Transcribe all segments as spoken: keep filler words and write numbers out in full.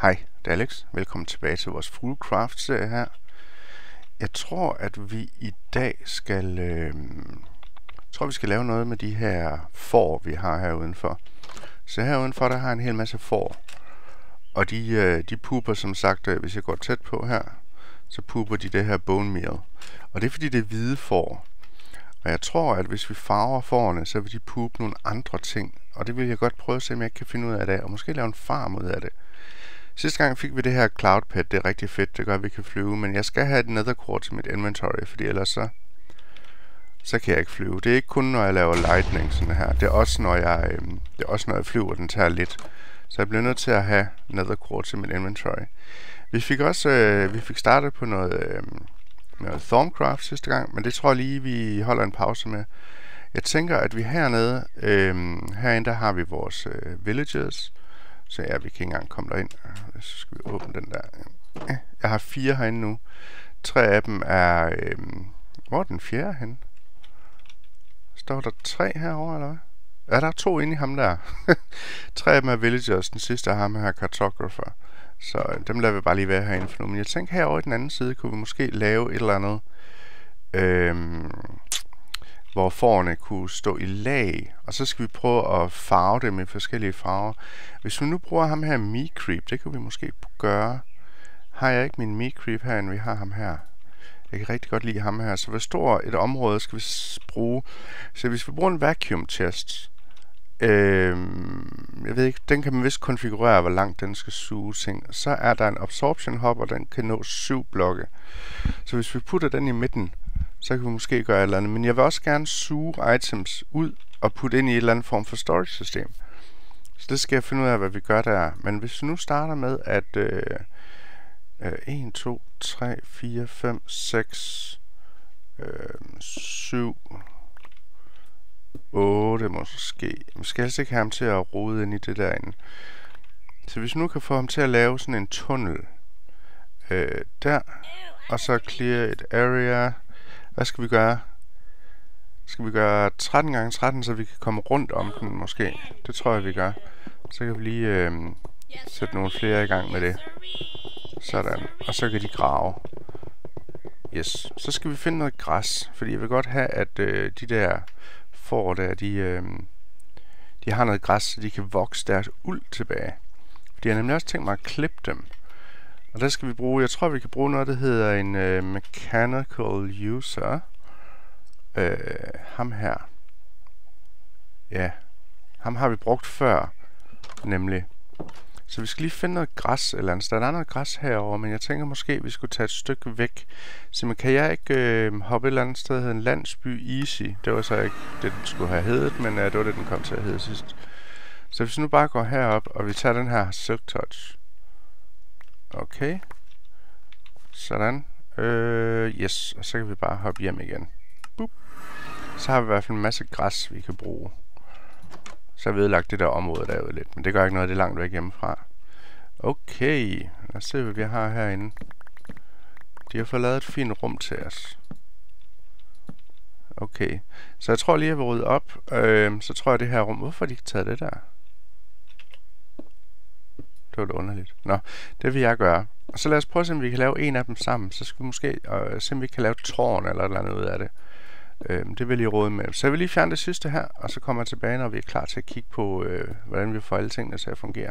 Hej, det er Alex. Velkommen tilbage til vores Fuglcraft-serie her. Jeg tror, at vi i dag skal, øh, jeg tror, vi skal lave noget med de her får, vi har her udenfor. Så her udenfor, der har jeg en hel masse får. Og de, øh, de puber, som sagt, øh, hvis jeg går tæt på her, så puber de det her bone meal. Og det er fordi, det er hvide får. Og jeg tror, at hvis vi farver fårene, så vil de pupe nogle andre ting. Og det vil jeg godt prøve at se, om jeg kan finde ud af det. Og måske lave en farm ud af det. Sidste gang fik vi det her Cloud Pet. Det er rigtig fedt. Det gør, at vi kan flyve. Men jeg skal have et nether core til mit inventory, fordi ellers så, så kan jeg ikke flyve. Det er ikke kun, når jeg laver lightning sådan her. Det er også, når jeg, øh, det er også, når jeg flyver, den tager lidt. Så jeg bliver nødt til at have nether core til mit inventory. Vi fik også øh, vi fik startet på noget, øh, noget Thorncraft sidste gang, men det tror jeg lige, vi holder en pause med. Jeg tænker, at vi hernede, øh, herinde, der har vi vores øh, villagers. Så ja, vi kan ikke engang komme derind. Så skal vi åbne den der. Jeg har fire herinde nu. Tre af dem er... Øh, hvor er den fjerde henne? Står der tre herovre, eller hvad? Ja, der er to inde i ham der. Tre af dem er villagers. Den sidste er ham her, cartographer. Så øh, dem lader vi bare lige være herinde for nu. Men jeg tænker, herovre i den anden side, kunne vi måske lave et eller andet... Øh, hvor fårene kunne stå i lag, og så skal vi prøve at farve dem i forskellige farver. Hvis vi nu bruger ham her MeCreep, det kan vi måske gøre. Har jeg ikke min MeCreep her, end vi har ham her? Jeg kan rigtig godt lide ham her. Så hvor stort et område skal vi bruge? Så hvis vi bruger en vacuum chest, øh, jeg ved ikke, den kan man vist konfigurere, hvor langt den skal suge ting. Så er der en absorption hub, og den kan nå syv blokke. Så hvis vi putter den i midten, så kan vi måske gøre et eller andet. Men jeg vil også gerne suge items ud og putte ind i et eller andet form for storage system. Så det skal jeg finde ud af, hvad vi gør der. Men hvis vi nu starter med, at øh, øh, en, to, tre, fire, fem, seks, øh, syv, otte måske. Vi skal helst ikke have ham til at rode ind i det derinde. Så hvis vi nu kan få ham til at lave sådan en tunnel øh, der, og så clear et area. Hvad skal vi gøre? Skal vi gøre tretten gange tretten, så vi kan komme rundt om den måske? Det tror jeg, vi gør. Så kan vi lige øh, sætte nogle flere i gang med det. Sådan. Og så kan de grave. Yes. Så skal vi finde noget græs. Fordi jeg vil godt have, at øh, de der får der, de, øh, de har noget græs, så de kan vokse deres uld tilbage. Fordi jeg har nemlig også tænkt mig at klippe dem. Og der skal vi bruge, jeg tror vi kan bruge noget, der hedder en øh, mechanical user. Øh, ham her. Ja, ham har vi brugt før, nemlig. Så vi skal lige finde noget græs eller andet. Der er noget græs herover, men jeg tænker måske, vi skulle tage et stykke væk. Så kan jeg ikke øh, hoppe et eller andet sted, der hedder en landsby easy. Det var så ikke det, den skulle have heddet, men øh, det var det, den kom til at hedde sidst. Så hvis vi nu bare går herop, og vi tager den her silk touch. Okay. Sådan. Øh, yes. Og så kan vi bare hoppe hjem igen. Boop. Så har vi i hvert fald en masse græs, vi kan bruge. Så har vi ødelagt det der område derude lidt. Men det gør ikke noget, det er langt væk hjemmefra. Okay. Lad os se, hvad vi har herinde. De har fået lavet et fint rum til os. Okay. Så jeg tror lige, jeg vil rydde op. Øh, så tror jeg det her rum... Hvorfor har de ikke taget det der? Det var lidt underligt. Nå, det vil jeg gøre. Og så lad os prøve at se, om vi kan lave en af dem sammen. Så skal vi måske øh, se, om vi kan lave tårn eller et eller andet ud af det. Øhm, det vil jeg lige råde med. Så jeg vil lige fjerne det sidste her, og så kommer jeg tilbage, når vi er klar til at kigge på, øh, hvordan vi får alle tingene til at fungere.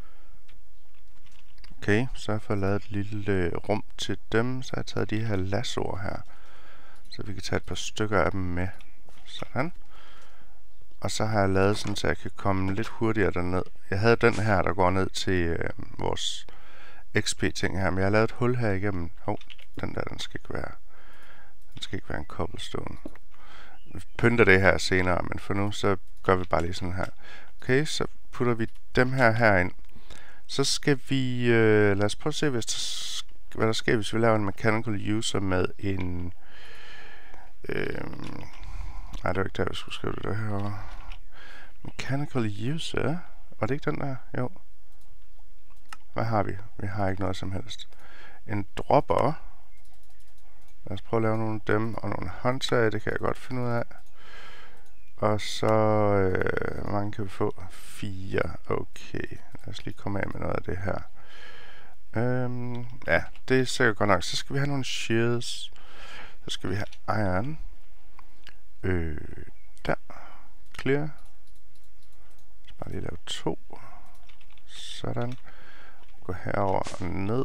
Okay, så har jeg fået lavet et lille øh, rum til dem. Så har jeg taget de her lassoer her, så vi kan tage et par stykker af dem med. Sådan. Og så har jeg lavet sådan, så jeg kan komme lidt hurtigere derned. Jeg havde den her, der går ned til øh, vores X P-ting her, men jeg har lavet et hul her igennem. Hov, den der, den skal ikke være... Den skal ikke være en cobblestone. Vi pynter det her senere, men for nu, så gør vi bare lige sådan her. Okay, så putter vi dem her herind. Så skal vi... Øh, lad os prøve at se, hvis der, hvad der sker, hvis vi laver en mechanical user med en... Øh, nej, det var ikke der, vi skulle skrive det der herovre. Mechanical user? Var det ikke den der? Jo. Hvad har vi? Vi har ikke noget som helst. En dropper. Lad os prøve at lave nogle af dem, og nogle håndtag, det kan jeg godt finde ud af. Og så, øh, hvor mange kan vi få? Fire. Okay, lad os lige komme af med noget af det her. Øhm, ja, det er sikkert godt nok. Så skal vi have nogle shears. Så skal vi have iron. Øh, der. Clear. Så bare lige lave to. Sådan. Gå herover og ned.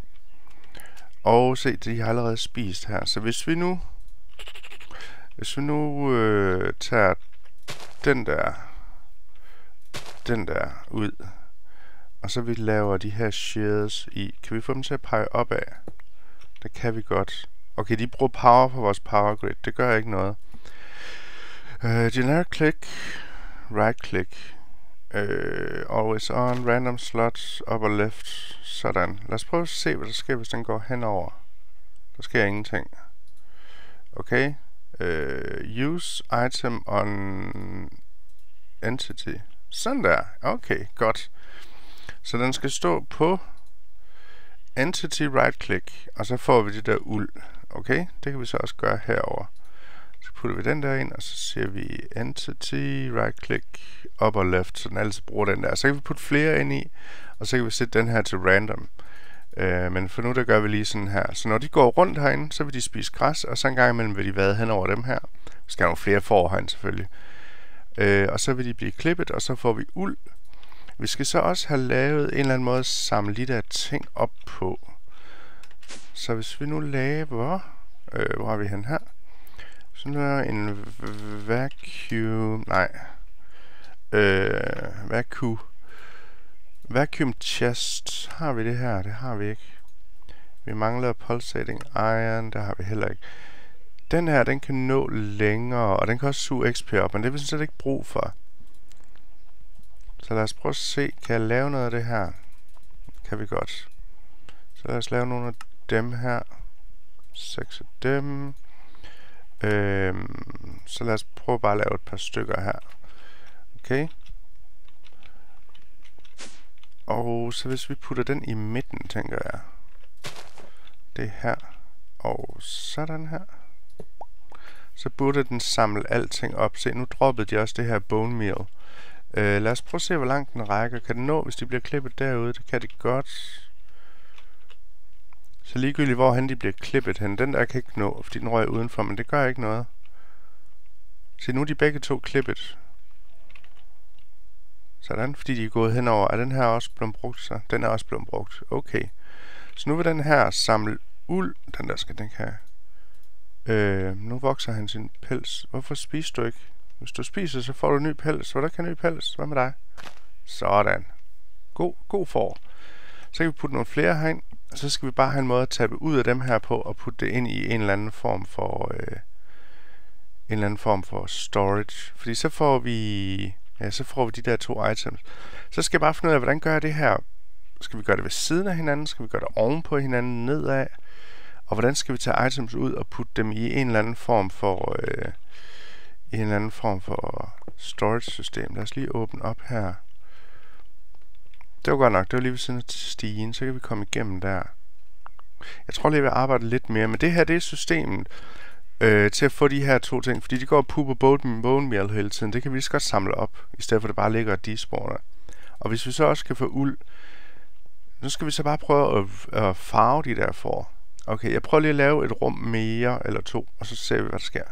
Og se, de har allerede spist her. Så hvis vi nu... Hvis vi nu øh, tager den der... Den der ud... Og så vi laver de her shears i. Kan vi få dem til at pege opad? Det kan vi godt. Okay, de bruger power på vores power grid. Det gør ikke noget. Uh, generic click. Right click. Uh, always on. Random slots. Upper left. Sådan. Lad os prøve at se, hvad der sker, hvis den går henover. Der sker ingenting. Okay. Uh, use item on entity. Sådan der. Okay, godt. Så den skal stå på entity right click, og så får vi det der uld. Okay, det kan vi så også gøre herover. Så putter vi den der ind, og så siger vi entity right click upper left, så den altid bruger den der. Så kan vi putte flere ind i, og så kan vi sætte den her til random. Uh, men for nu der gør vi lige sådan her. Så når de går rundt herinde, så vil de spise græs, og så en gang imellem vil de vade hen over dem her. Vi skal have nogle flere får herinde selvfølgelig. Uh, og så vil de blive klippet, og så får vi uld. Vi skal så også have lavet en eller anden måde at samle de der ting op på. Så hvis vi nu laver... Øh, hvor har vi hen her? Så nu er en vacuum... Nej. Øh, vacuum... Vacuum chest. Har vi det her? Det har vi ikke. Vi mangler pulsating iron. Der har vi heller ikke. Den her, den kan nå længere, og den kan også suge X P op, men det er vi sådan set ikke brug for. Så lad os prøve at se, kan jeg lave noget af det her? Kan vi godt. Så lad os lave nogle af dem her. Seks af dem. Øhm, så lad os prøve bare at lave et par stykker her. Okay. Og så hvis vi putter den i midten, tænker jeg. Det her. Og sådan her. Så burde den samle alting op. Se, nu droppede de også det her bone meal. Uh, lad os prøve at se, hvor langt den rækker. Kan den nå, hvis de bliver klippet derude? Det kan det godt. Så ligegyldigt, hvorhen de bliver klippet hen. Den der kan ikke nå, fordi den røg udenfor, men det gør ikke noget. Se, nu er de begge to klippet. Sådan, fordi de er gået henover. Er den her også blevet brugt så? Den er også blevet brugt. Okay. Så nu vil den her samle uld. Den der skal den have. Øh, nu vokser han sin pels. Hvorfor spiser du ikke? Hvis du spiser, så får du en ny pels. Hvordan kan en ny pels? Hvad med dig? Sådan. God, god for. Så kan vi putte nogle flere herind. Og så skal vi bare have en måde at tabe ud af dem her på og putte det ind i en eller anden form for øh, en eller anden form for storage. Fordi så får vi ja, så får vi de der to items. Så skal jeg bare finde ud af, hvordan gør jeg det her? Skal vi gøre det ved siden af hinanden? Skal vi gøre det ovenpå hinanden, nedad? Og hvordan skal vi tage items ud og putte dem i en eller anden form for øh, en eller anden form for storage system? Lad os lige åbne op her. Det var godt nok, det var lige ved siden af stigen, så kan vi komme igennem der. Jeg tror lige, jeg vil arbejde lidt mere, men det her, det er systemet øh, til at få de her to ting, fordi de går og puber bone meal hele tiden. Det kan vi lige så godt samle op, i stedet for at det bare ligger og despawner. Og hvis vi så også kan få uld, nu skal vi så bare prøve at, at farve de der får. Okay, jeg prøver lige at lave et rum mere, eller to, og så ser vi, hvad der sker.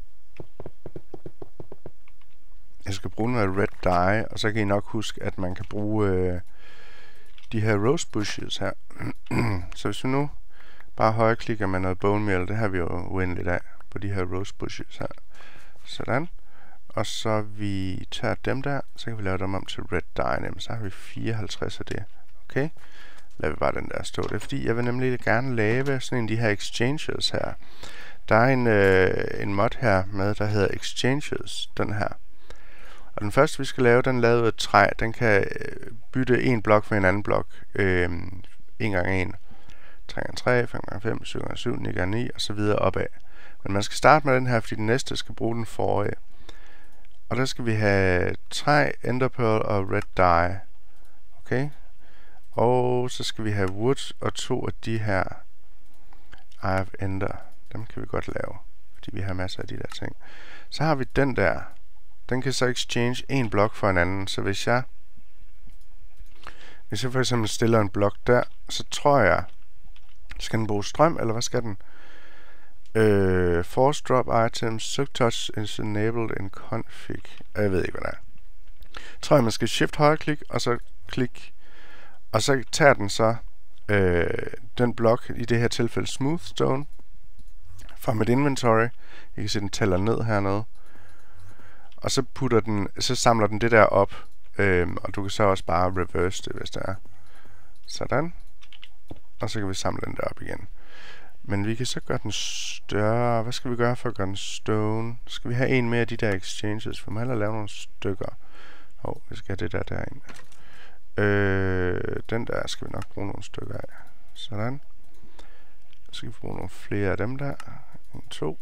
Jeg skal bruge noget red dye, og så kan I nok huske, at man kan bruge øh, de her rose bushes her. Så hvis vi nu bare højreklikker med noget bone meal, det har vi jo uendeligt af på de her rose bushes her. Sådan. Og så vi tager dem der, så kan vi lave dem om til red dye, nemlig så har vi fireoghalvtreds af det. Okay. Lad vi bare den der stå. Det er fordi, jeg vil nemlig gerne lave sådan en af de her exchanges her. Der er en, øh, en mod her med, der hedder exchanges, den her. Og den første, vi skal lave, den er lavet af træ. Den kan bytte en blok med en anden blok. Øh, en gange en. tre gange tre, fem gange fem, syv gange syv, ni gange ni, og så videre opad. Men man skal starte med den her, fordi den næste skal bruge den forrige. Og der skal vi have træ, enderpearl og red dye. Okay. Og så skal vi have wood og to af de her Eye of Ender. Dem kan vi godt lave, fordi vi har masser af de der ting. Så har vi den der. Den kan så exchange en blok for en anden. Så hvis jeg Hvis jeg for eksempel stiller en blok der, så tror jeg, skal den bruge strøm, eller hvad skal den? Øh, force drop items, silk touch is enabled in config. Jeg ved ikke, hvad det er. Jeg tror jeg, man skal shift højre klik, og så klik. Og så tager den så øh, den blok, i det her tilfælde smooth stone, fra mit inventory. I kan se, den tæller ned hernede. Og så putter den, så samler den det der op. Øhm, og du kan så også bare reverse det, hvis det er. Sådan. Og så kan vi samle den der op igen. Men vi kan så gøre den større. Hvad skal vi gøre for at gøre den stone? Skal vi have en mere af de der exchanges? Vi må hellere lave nogle stykker. Åh, oh, vi skal have det der derinde. Øh, den der skal vi nok bruge nogle stykker af. Sådan. Så skal vi bruge nogle flere af dem der. En, to.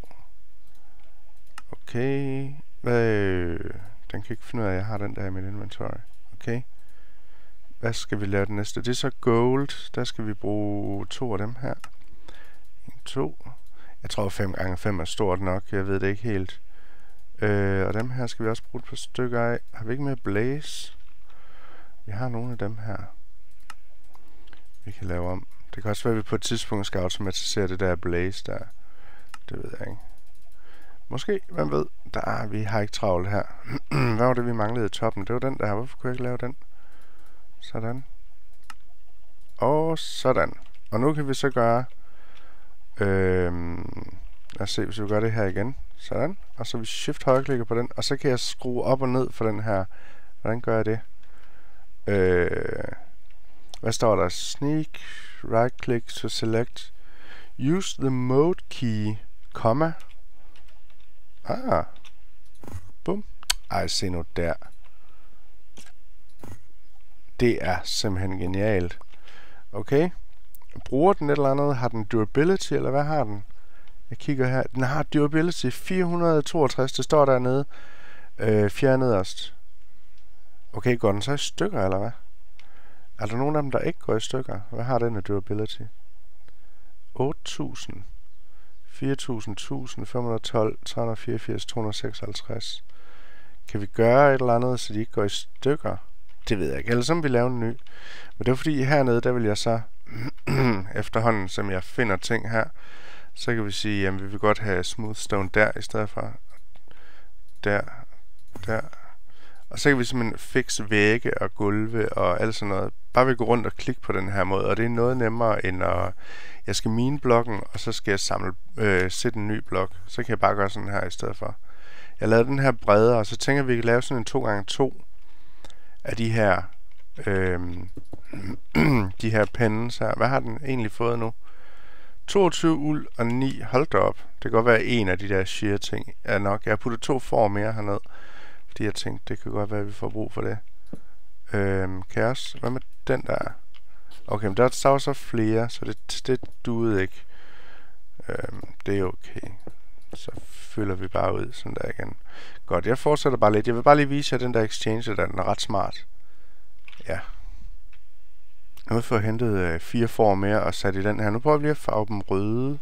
Okay. Hvad? Den kan ikke finde ud af, at jeg har den der i mit inventory. Okay. Hvad skal vi lave den næste? Det er så gold. Der skal vi bruge to af dem her. En, to. Jeg tror fem gange fem er stort nok. Jeg ved det ikke helt. Øh, og dem her skal vi også bruge et par stykker af. Har vi ikke mere blaze? Vi har nogle af dem her. Vi kan lave om. Det kan også være, at vi på et tidspunkt skal automatisere det der blaze der. Det ved jeg ikke. Måske, hvem ved? Der, vi har ikke travlt her. Hvad var det, vi manglede i toppen? Det var den der. Hvorfor kunne jeg ikke lave den? Sådan. Og sådan. Og nu kan vi så gøre... Øhm, lad os se, hvis vi gør det her igen. Sådan. Og så vi shift højreklikker på den. Og så kan jeg skrue op og ned for den her. Hvordan gør jeg det? Øh, hvad står der? Sneak. Right click to select. Use the mode key. Komma. Ah. Bum. Ej, se nu der. Det er simpelthen genialt. Okay. Bruger den et eller andet? Har den durability, eller hvad har den? Jeg kigger her. Den har durability fire hundrede og toogtres. Det står dernede. Øh, fjerde nederst. Okay, går den så i stykker, eller hvad? Er der nogen af dem, der ikke går i stykker? Hvad har den af durability? otte tusind. fire tusind, tusind, fem hundrede og tolv, tre hundrede og fireogfirs, to hundrede og seksoghalvtreds. Kan vi gøre et eller andet, så de ikke går i stykker? Det ved jeg ikke. Ellers så må vi lave en ny. Men det er fordi hernede, der vil jeg så efterhånden, som jeg finder ting her, så kan vi sige, jamen vi vil godt have smooth stone der i stedet for der, der. Og så kan vi simpelthen fixe vægge og gulve og alt sådan noget. Bare vi går rundt og klikke på den her måde, og det er noget nemmere end at jeg skal mine blokken, og så skal jeg samle, øh, sætte en ny blok. Så kan jeg bare gøre sådan her i stedet for. Jeg lavede den her bredere, og så tænker jeg, at vi kan lave sådan en to gange to af de her øh, de her pens her. Hvad har den egentlig fået nu? toogtyve uld og ni. Hold da op. Det kan godt være en af de der sheer ting er nok. Jeg har puttet to får mere herned, fordi jeg tænkte, det kan godt være, at vi får brug for det. Øh, kaos. Hvad med den der? Okay, men der er så flere, så det, det duede ikke. Øhm, det er okay. Så fylder vi bare ud sådan der igen. Godt, jeg fortsætter bare lidt. Jeg vil bare lige vise jer den der exchange, der den er ret smart. Ja. Nu får jeg hentet øh, fire får mere og sat i den her. Nu prøver vi lige at farve dem røde.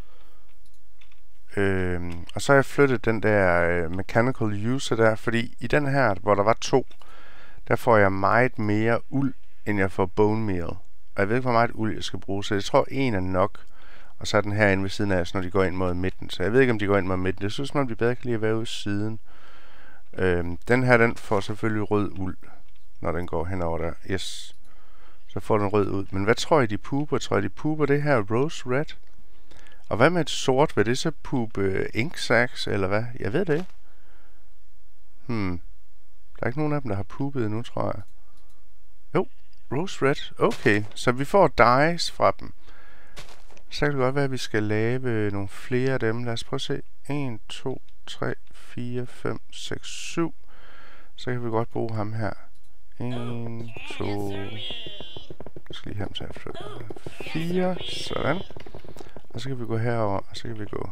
Øhm, og så har jeg flyttet den der øh, mechanical user der, fordi i den her, hvor der var to, der får jeg meget mere uld, end jeg får bone meal. Og jeg ved ikke, hvor meget uld jeg skal bruge, så jeg tror, en er nok. Og så er den herinde ved siden af os, når de går ind mod midten. Så jeg ved ikke, om de går ind mod midten. Jeg synes, man vi bedre kan lige at være ude i siden. Øhm, den her, den får selvfølgelig rød uld, når den går henover der. Yes. Så får den rød ud. Men hvad tror jeg, de puber? Tror jeg, de puber det her rose red? Og hvad med et sort? Vil det så pube ink sacs, eller hvad? Jeg ved det ikke. Hmm. Der er ikke nogen af dem, der har pubet nu, tror jeg. Jo, rose red. Okay, så vi får dyes fra dem. Så kan det godt være, at vi skal lave nogle flere af dem. Lad os prøve at se. en, to, tre, fire, fem, seks, syv. Så kan vi godt bruge ham her. en, to... Jeg skal lige have ham til at flytte. fire. Sådan. Og så kan vi gå herover, og så kan vi gå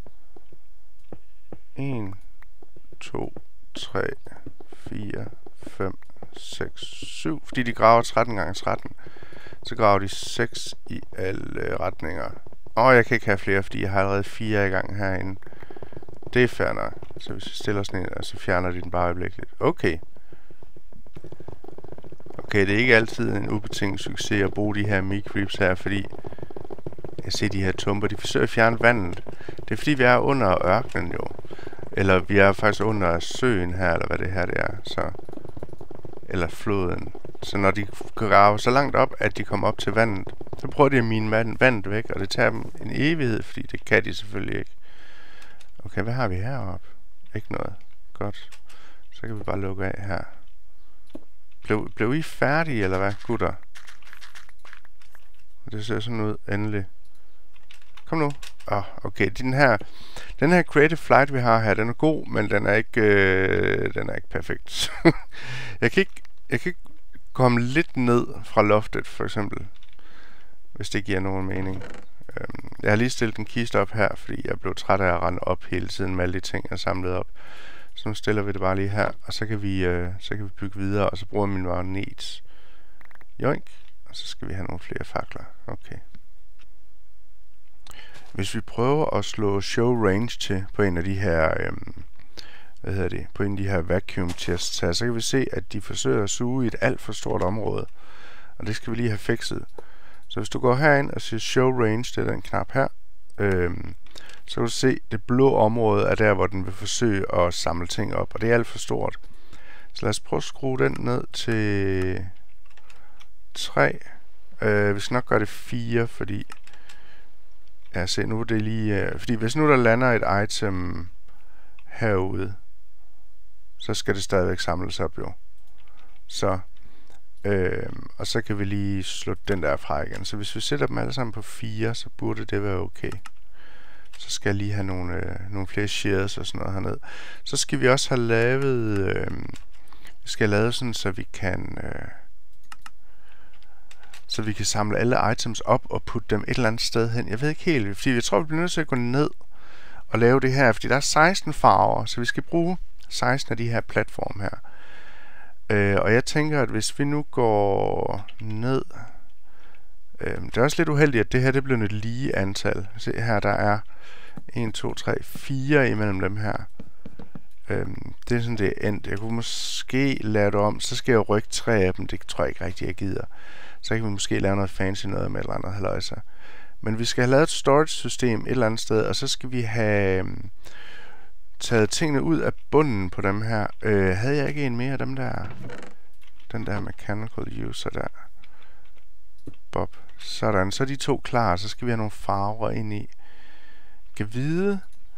en, to, tre, fire, fem, seks, syv. Fordi de graver tretten gange tretten. Så graver de seks i alle retninger. Og jeg kan ikke have flere, fordi jeg har allerede fire i gang herinde. Det er fair nok. Så hvis vi stiller sådan en, så fjerner de den bare øjeblikkeligt. Okay. Okay, det er ikke altid en ubetinget succes at bruge de her meat-creeps her, fordi jeg ser de her tumper, de forsøger at fjerne vandet. Det er fordi, vi er under ørkenen jo. Eller vi er faktisk under søen her, eller hvad det her det er. Så, eller floden. Så når de graver så langt op, at de kommer op til vandet, så prøver de at mine vand, vandet væk, og det tager dem en evighed, fordi det kan de selvfølgelig ikke. Okay, hvad har vi heroppe? Ikke noget. Godt. Så kan vi bare lukke af her. Blev, blev I færdige, eller hvad, gutter? Det ser sådan ud, endelig. Kom nu. Åh, oh, okay, den her, den her Creative Flight, vi har her, den er god, men den er ikke, øh, den er ikke perfekt. jeg kan ikke, jeg kan ikke komme lidt ned fra loftet, for eksempel, hvis det giver nogen mening. Øhm, jeg har lige stillet en kiste op her, fordi jeg blev træt af at rende op hele tiden med alle de ting, jeg samlede op. Så nu stiller vi det bare lige her, og så kan vi, øh, så kan vi bygge videre, og så bruger min magnet. Joink. Og så skal vi have nogle flere fakler. Okay. Hvis vi prøver at slå show range til på en af de her, øhm, hvad hedder det, på en af de her vacuum tests her, så kan vi se, at de forsøger at suge i et alt for stort område. Og det skal vi lige have fikset. Så hvis du går herind og siger show range, det er den knap her, øhm, så kan du se, det blå område er der, hvor den vil forsøge at samle ting op, og det er alt for stort. Så lad os prøve at skrue den ned til tre. Øh, vi skal nok gøre det fire, fordi ja, se nu er det lige, øh, fordi hvis nu der lander et item herude, så skal det stadigvæk samles op jo. Så øh, og så kan vi lige slutte den der fra igen. Så hvis vi sætter dem alle sammen på fire, så burde det være okay. Så skal jeg lige have nogle, øh, nogle flere shares og sådan noget hernede. Så skal vi også have lavet, øh, vi skal have lavet sådan, så vi kan, øh, så vi kan samle alle items op og putte dem et eller andet sted hen. Jeg ved ikke helt, fordi jeg tror, vi bliver nødt til at gå ned og lave det her, fordi der er seksten farver, så vi skal bruge seksten af de her platforme her. Øh, og jeg tænker, at hvis vi nu går ned, øh, det er også lidt uheldigt, at det her det bliver et lige antal. Se her, der er en, to, tre, fire imellem dem her. Øhm, det er sådan, det er endt. Jeg kunne måske lave det om, så skal jeg rykke tre af dem. Det tror jeg ikke rigtig, jeg gider. Så kan vi måske lave noget fancy noget med et eller andet halløjse. Men vi skal have lavet et storage-system et eller andet sted, og så skal vi have øhm, taget tingene ud af bunden på dem her. Øh, havde jeg ikke en mere af dem der? Den der mechanical user der. Bob. Sådan. Så er de to klar, så skal vi have nogle farver ind i. Gevide.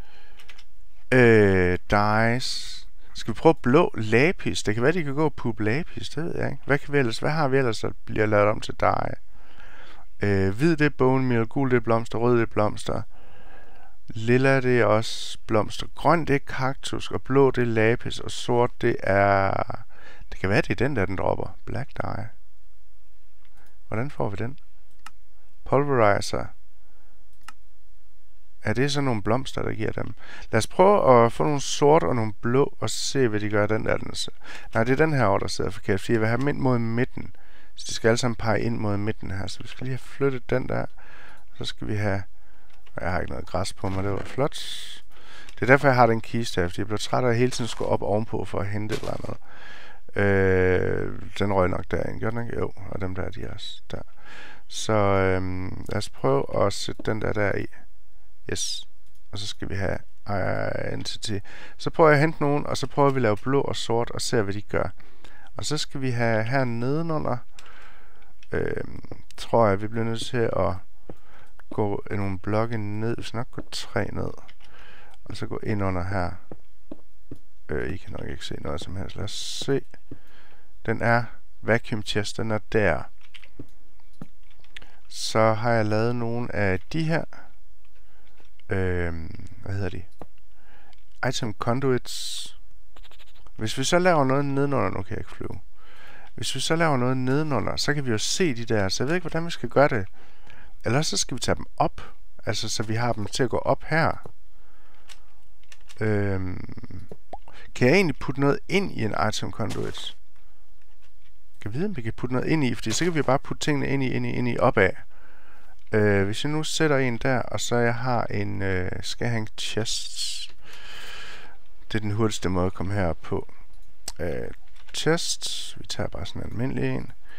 Øh, dice. Skal vi prøve blå lapis? Det kan være, de kan gå og puppe lapis, det ved jeg ikke. Hvad, kan vi ellers, hvad har vi ellers, der bliver lavet om til dye? Øh, hvid det er bone meal, gul det er blomster, rød det er blomster. Lilla det er også blomster. Grøn det er kaktus, og blå det er lapis, og sort det er... Det kan være, det er den der, den dropper. Black dye. Hvordan får vi den? Pulverizer. Ja, det er sådan nogle blomster, der giver dem. Lad os prøve at få nogle sort og nogle blå, og se, hvad de gør den der. Den Nej, det er den her over, der sidder forkert, fordi jeg vil have dem ind mod midten. Så de skal alle sammen pege ind mod midten her. Så vi skal lige have flyttet den der. Så skal vi have... Jeg har ikke noget græs på mig, det var flot. Det er derfor, jeg har den kiste her, fordi jeg blev træt af at hele tiden skulle op ovenpå for at hente et eller andet. Øh, den røg nok derind, gør den ikke? Jo, og dem der, de er også der. Så øhm, lad os prøve at sætte den der der i. Yes. Og så skal vi have uh, entity. Så prøver jeg at hente nogen, og så prøver vi at lave blå og sort, og se hvad de gør. Og så skal vi have her nedenunder, øhm, tror jeg, vi bliver nødt til at gå nogle blokke ned. Vi skal nok gå tre ned. Og så gå ind under her. Øh, I kan nok ikke se noget som helst. Lad os se. Den er vacuum chest, den er der. Så har jeg lavet nogle af de her. Øhm, hvad hedder de? Item conduits. Hvis vi så laver noget nedenunder, nu kan jeg ikke flyve. Hvis vi så laver noget nedenunder, så kan vi jo se de der, så jeg ved ikke, hvordan vi skal gøre det. Ellers så skal vi tage dem op, altså så vi har dem til at gå op her. Øhm, kan jeg egentlig putte noget ind i en item conduit? Kan jeg vide, om vi kan putte noget ind i, fordi så kan vi bare putte tingene ind i, ind i, ind i opad. Øh, hvis jeg nu sætter en der, og så jeg har en øh, skal jeg have en chest. Det er den hurtigste måde at komme herop på. Øh, chest. Vi tager bare sådan en almindelig en.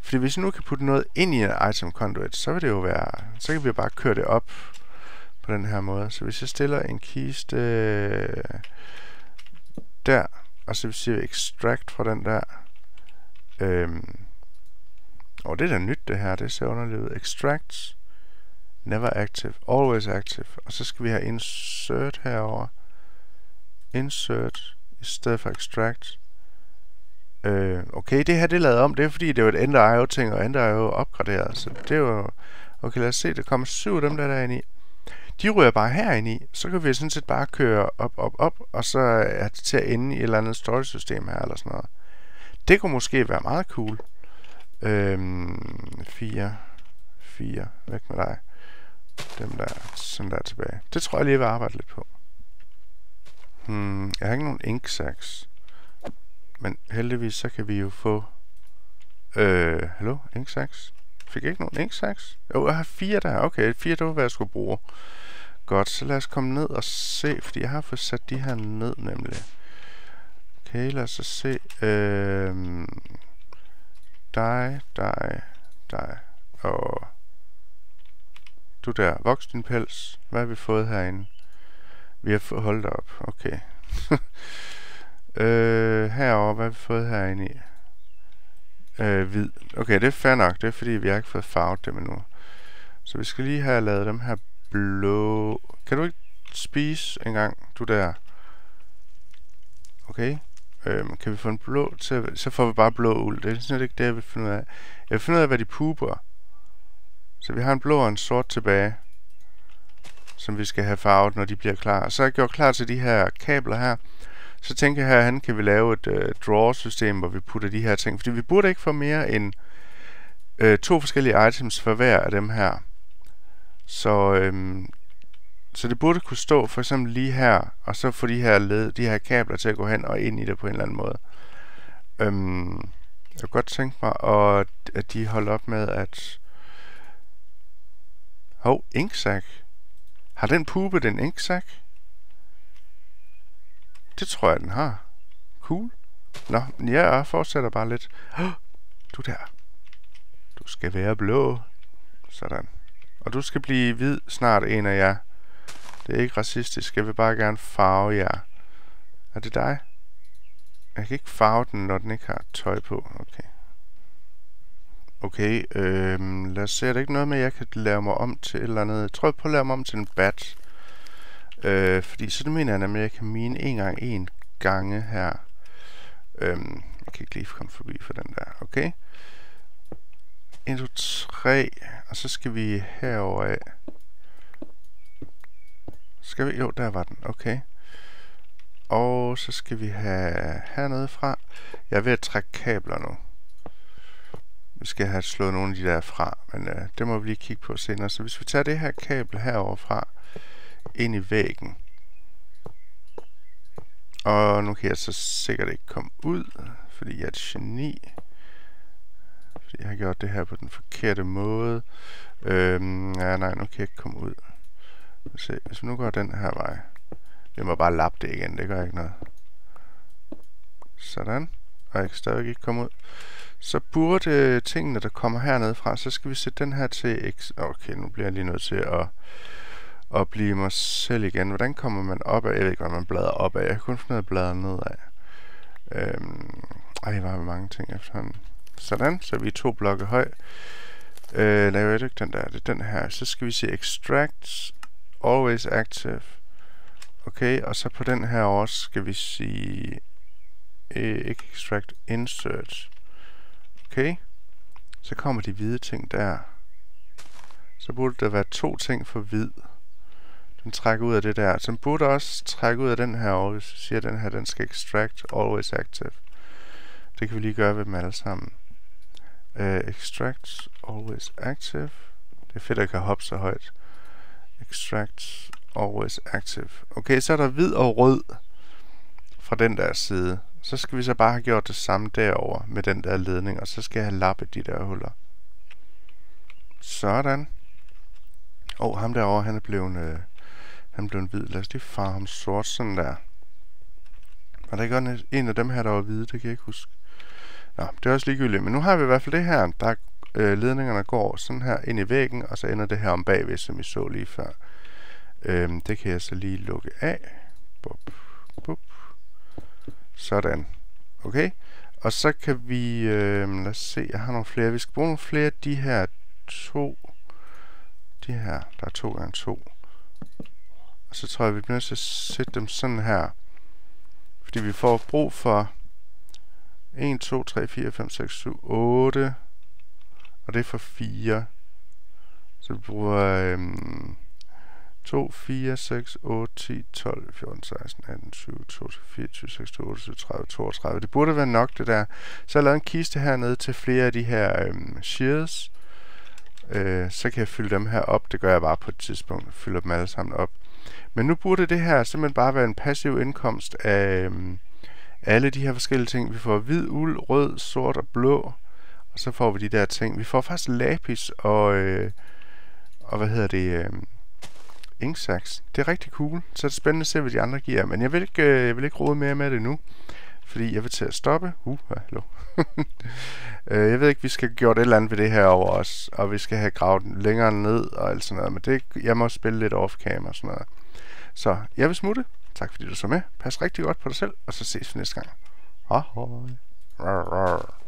Fordi hvis vi nu kan putte noget ind i en item conduit, så vil det jo være, så kan vi jo bare køre det op på den her måde. Så hvis jeg stiller en kiste øh, der, og så siger vi extract fra den der. Øhm, og det er da nyt det her, det ser underligt ud. Extracts, never active, always active. Og så skal vi have insert herover. Insert i stedet for extract. Øh, okay, det her det er lavet om, det er fordi det er jo et ender I O ting, og ender I O opgraderet. Så det er jo... Okay, lad os se, der kommer syv af dem der derinde i. De ryger bare herinde i, så kan vi sådan set bare køre op, op, op, og så er det til at ende i et eller andet storage-system her, eller sådan noget. Det kunne måske være meget cool. Øhm, fire, fire, væk med dig. Dem der, sådan der tilbage. Det tror jeg lige, jeg vil arbejde lidt på. Hmm, jeg har ikke nogen ink sacks. Men heldigvis, så kan vi jo få... Øh, hallo, ink sacks? Fik jeg ikke nogen ink sacks? Jo, jeg har fire der. Okay, fire, det var, hvad jeg skulle bruge. Godt, så lad os komme ned og se, fordi jeg har fået sat de her ned, nemlig. Okay, lad os så se. Øh, dig, dig, dig. Og du der, voks din pels. Hvad har vi fået herinde? Vi har fået, holdt op, okay. øh, herover, hvad har vi fået herinde i? Øh, hvid. Okay, det er fair nok. Det er fordi, vi har ikke fået farvet dem endnu. Så vi skal lige have lavet dem her blå. Kan du ikke spise en gang, du der? Okay. Øhm, kan vi få en blå til? Så får vi bare blå uld. Det er sådan ikke det, jeg vil finde ud af. Jeg vil finde ud af, hvad de puber. Så vi har en blå og en sort tilbage, som vi skal have farvet, når de bliver klar. Så er jeg gjort klar til de her kabler her. Så tænker jeg herhen, kan vi lave et øh, drawer-system, hvor vi putter de her ting. Fordi vi burde ikke få mere end øh, to forskellige items for hver af dem her. Så, øhm, så det burde kunne stå for eksempel lige her, og så få de her led, de her kabler til at gå hen og ind i det på en eller anden måde. Øhm, jeg kunne godt tænke mig, at, at de holder op med at... Hov, inksack. Har den pupet en inksack? Det tror jeg, den har. Cool. Nå, ja, jeg fortsætter bare lidt. Oh, du der. Du skal være blå. Sådan. Og du skal blive hvid snart, en af jer. Det er ikke racistisk. Jeg vil bare gerne farve jer. Er det dig? Jeg kan ikke farve den, når den ikke har tøj på. Okay. Okay, øhm, lad os se. Er det ikke noget med, at jeg kan lave mig om til et eller andet? Jeg tror, jeg prøver at lave mig om til en bat. Øh, fordi så det mener jeg nemlig, at jeg kan mine en gang en gange her. Øhm, jeg kan ikke lige komme forbi for den der. Okay. en, to, tre. Og så skal vi herover af. Skal vi? Jo, der var den. Okay. Og så skal vi have hernede fra. Jeg er ved at trække kabler nu. Vi skal have slået nogle af de der fra. Men øh, det må vi lige kigge på senere. Så hvis vi tager det her kabel herover fra ind i væggen. Og nu kan jeg så sikkert ikke komme ud, fordi jeg er et geni. Fordi jeg har gjort det her på den forkerte måde. Øhm, ja, nej, nu kan jeg ikke komme ud. Se, hvis vi nu går den her vej. Jeg må bare lappe det igen, det gør ikke noget. Sådan. Og jeg kan stadig ikke komme ud. Så burde tingene, der kommer hernede fra, så skal vi sætte den her til x. Okay, nu bliver jeg lige nødt til at og blive mig selv igen. Hvordan kommer man op af? Jeg ved ikke, hvordan man bladrer op af. Jeg kan kun finde ud af at bladre ned af. Øhm, ej, hvor har vi mange ting efterhånden. Sådan, så vi er to blokke høj. Øh, laver jeg ikke den der? Det er den her. Så skal vi sige extract, always active. Okay, og så på den her også skal vi sige øh, ikke extract, insert. Okay, så kommer de hvide ting der. Så burde der være to ting for hvid. Den trækker ud af det der. Så den burde også trække ud af den her, og hvis vi siger, at den her, den skal extract, always active. Det kan vi lige gøre ved dem alle sammen. Uh, extract, always active. Det er fedt, at jeg kan hoppe så højt. Extract, always active. Okay, så er der hvid og rød fra den der side. Så skal vi så bare have gjort det samme derover med den der ledning, og så skal jeg have lappet de der huller. Sådan. Og oh, ham derovre, han er blevet, øh, han er blevet hvid. Lad os lige farve ham sort, sådan der. Var der ikke en af dem her, der var hvide? Det kan jeg ikke huske. Nå, det er også ligegyldigt. Men nu har vi i hvert fald det her. Der øh, ledningerne går sådan her ind i væggen, og så ender det her om bagved, som vi så lige før. Øhm, det kan jeg så lige lukke af. Bup, bup. Sådan. Okay. Og så kan vi... Øh, lad os se, jeg har nogle flere. Vi skal bruge nogle flere af de her to... De her, der er to gange to. Og så tror jeg, vi bliver nødt til at sætte dem sådan her. Fordi vi får brug for en, to, tre, fire, fem, seks, syv, otte. Og det er for fire. Så vi bruger øhm, to, fire, seks, otte, ti, tolv, fjorten, seksten, atten, tyve, toogtyve, fireogtyve, seksogtyve, otteogtyve, tredive, toogtredive. Det burde være nok, det der. Så har jeg lavet en kiste hernede til flere af de her øhm, shears. Øh, så kan jeg fylde dem her op. Det gør jeg bare på et tidspunkt. Fylder dem alle sammen op. Men nu burde det her simpelthen bare være en passiv indkomst af øhm, alle de her forskellige ting. Vi får hvid uld, rød, sort og blå. Og så får vi de der ting. Vi får faktisk lapis og, øh, og hvad hedder det, øh, inksaks. Det er rigtig cool. Så er det spændende at se, hvad de andre giver. Men jeg vil ikke, øh, jeg vil ikke rode mere med det nu. Fordi jeg vil til at stoppe. Uh, hallo. øh, jeg ved ikke, vi skal have gjort et eller andet ved det her over os. Og vi skal have gravet den længere ned og alt sådan noget. Men det, jeg må spille lidt off-cam og sådan noget. Så jeg vil smutte. Tak fordi du så med. Pas rigtig godt på dig selv. Og så ses vi næste gang. Hej hej.